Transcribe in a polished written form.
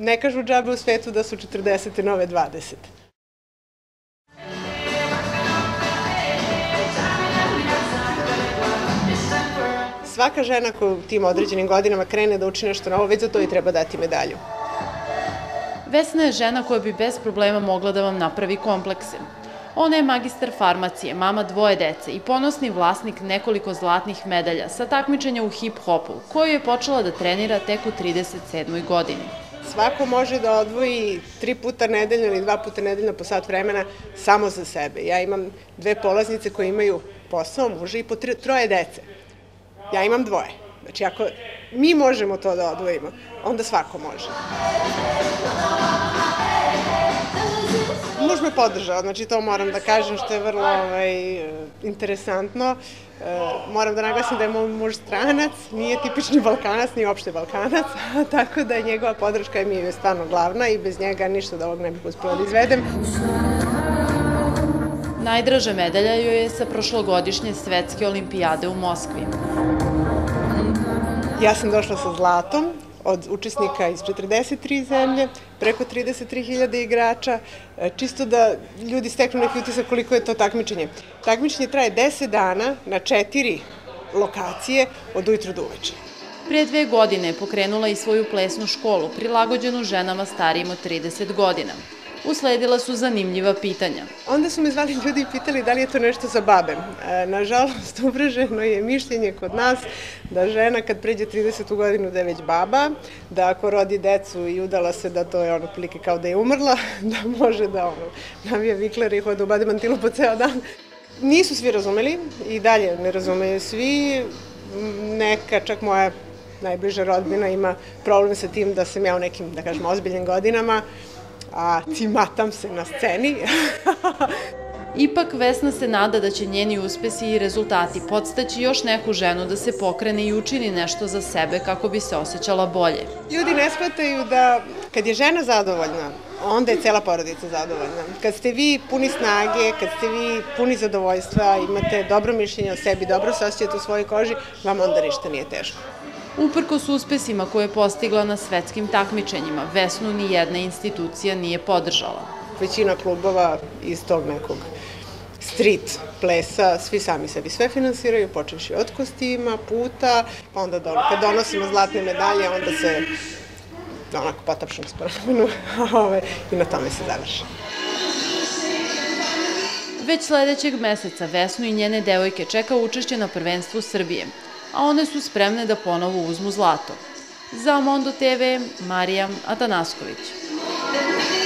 ne kažu džabe u svetu da su 40. nove 20. Svaka žena koja u tim određenim godinama krene da uči nešto novo, već za to i treba dati medalju. Vesna je žena koja bi bez problema mogla da vam napravi komplekse. Ona je magistar farmacije, mama 2 dece i ponosni vlasnik nekoliko zlatnih medalja sa takmičenja u hip-hopu, koju je počela da trenira tek u 37. godini. Svako može da odvoji 3 puta nedeljno ili 2 puta nedeljno po sat vremena samo za sebe. Ja imam 2 polaznice koje imaju posao, muža i po 3 dece. Ja imam 2. Znači, ako mi možemo to da odvojimo, onda svako može. Muž me podržao, znači to moram da kažem, što je vrlo interesantno. Moram da naglasim da je moj muž stranac, nije tipični Balkanac, nije uopšte Balkanac, tako da njegova podrška mi je stvarno glavna i bez njega ništa od ovog ne bih uspela da izvedem. Najdraža medalja joj je sa prošlogodišnje svetske olimpijade u Moskvi. Ja sam došla sa zlatom od učesnika iz 43 zemlje, preko 33.000 igrača, čisto da ljudi steknu neki utisak koliko je to takmičenje. Takmičenje traje 10 dana na 4 lokacije od ujutru do uveče. Prije 2 godine je pokrenula i svoju plesnu školu, prilagođenu ženama starijim od 30 godina. Usledila su zanimljiva pitanja. Onda su me zvali ljudi i pitali da li je to nešto za babe. Nažalost, uvreženo je mišljenje kod nas da žena kad pređe 30. godinu da je već baba, da ako rodi decu i udala se da to je ono prilike kao da je umrla, da može da navija viklere i hoda u bademantilu po ceo dan. Nisu svi razumeli i dalje ne razumeju svi. Neka, čak moja najbliža rodbina ima problem sa tim da sam ja u nekim, da kažem, ozbiljnim godinama, a cimatam se na sceni. Ipak Vesna se nada da će njeni uspesi i rezultati podstaći još neku ženu da se pokrene i učini nešto za sebe kako bi se osjećala bolje. Ljudi ne shvataju da kad je žena zadovoljna, onda je cela porodica zadovoljna. Kad ste vi puni snage, kad ste vi puni zadovoljstva, imate dobro mišljenje o sebi, dobro se osjećate u svojoj koži, vam onda ništa nije teško. Uprkos uspesima koje je postigla na svetskim takmičenjima, Vesnu ni jedna institucija nije podržala. Većina klubova iz tog nekog street plesa, svi sami sebi sve finansiraju, počevši od kostima, puta, pa onda kad donosimo zlatne medalje, onda se onako potapšemo s ramenu i na tome se završi. Već sledećeg meseca Vesnu i njene devojke čeka učešće na prvenstvu Srbije, a one su spremne da ponovo uzmu zlato. Za Mondo TV, Marija Atanasković.